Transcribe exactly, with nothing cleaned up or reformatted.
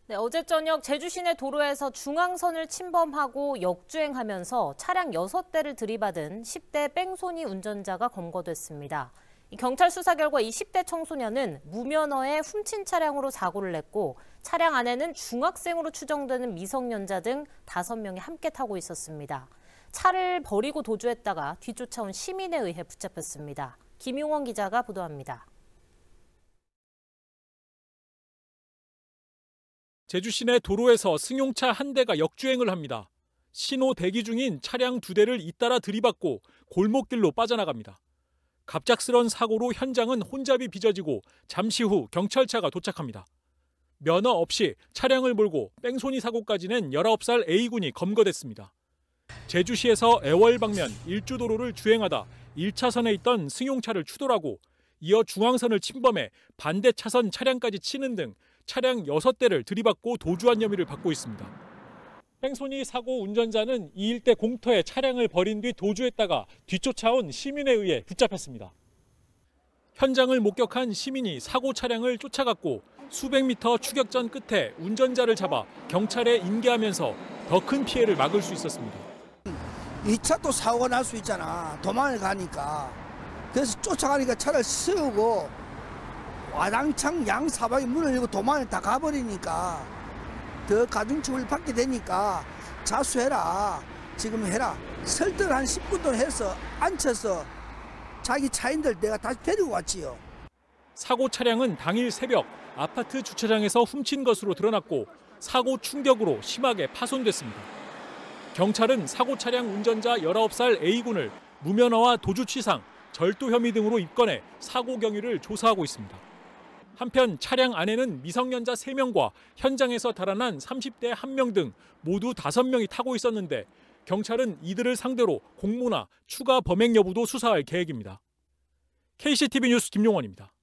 네, 어제 저녁 제주 시내 도로에서 중앙선을 침범하고 역주행하면서 차량 여섯 대를 들이받은 십 대 뺑소니 운전자가 검거됐습니다. 경찰 수사 결과 이 십 대 청소년은 무면허에 훔친 차량으로 사고를 냈고 차량 안에는 중학생으로 추정되는 미성년자 등 다섯 명이 함께 타고 있었습니다. 차를 버리고 도주했다가 뒤쫓아온 시민에 의해 붙잡혔습니다. 김용원 기자가 보도합니다. 제주 시내 도로에서 승용차 한 대가 역주행을 합니다. 신호 대기 중인 차량 두 대를 잇따라 들이받고 골목길로 빠져나갑니다. 갑작스런 사고로 현장은 혼잡이 빚어지고 잠시 후 경찰차가 도착합니다. 면허 없이 차량을 몰고 뺑소니 사고까지 낸 열아홉 살 A군이 검거됐습니다. 제주시에서 애월 방면 일주도로를 주행하다 일 차선에 있던 승용차를 추돌하고 이어 중앙선을 침범해 반대 차선 차량까지 치는 등 차량 여섯 대를 들이받고 도주한 혐의를 받고 있습니다. 뺑소니 사고 운전자는 이 일대 공터에 차량을 버린 뒤 도주했다가 뒤쫓아온 시민에 의해 붙잡혔습니다. 현장을 목격한 시민이 사고 차량을 쫓아갔고 수백 미터 추격전 끝에 운전자를 잡아 경찰에 인계하면서 더 큰 피해를 막을 수 있었습니다. 이 차 또 사고가 날 수 있잖아. 도망을 가니까. 그래서 쫓아가니까 차를 세우고 와당창 양 사방에 문을 열고 도망을 다 가버리니까 더 가중처벌을 받게 되니까 자수해라. 지금 해라. 설득을 한 십 분 동안 해서 앉혀서 자기 차인들 내가 다시 데리고 왔지요. 사고 차량은 당일 새벽 아파트 주차장에서 훔친 것으로 드러났고 사고 충격으로 심하게 파손됐습니다. 경찰은 사고 차량 운전자 열아홉 살 A군을 무면허와 도주치상, 절도 혐의 등으로 입건해 사고 경위를 조사하고 있습니다. 한편 차량 안에는 미성년자 세 명과 현장에서 달아난 삼십 대 한 명 등 모두 다섯 명이 타고 있었는데 경찰은 이들을 상대로 공모나 추가 범행 여부도 수사할 계획입니다. 케이씨티비 뉴스 김용원입니다.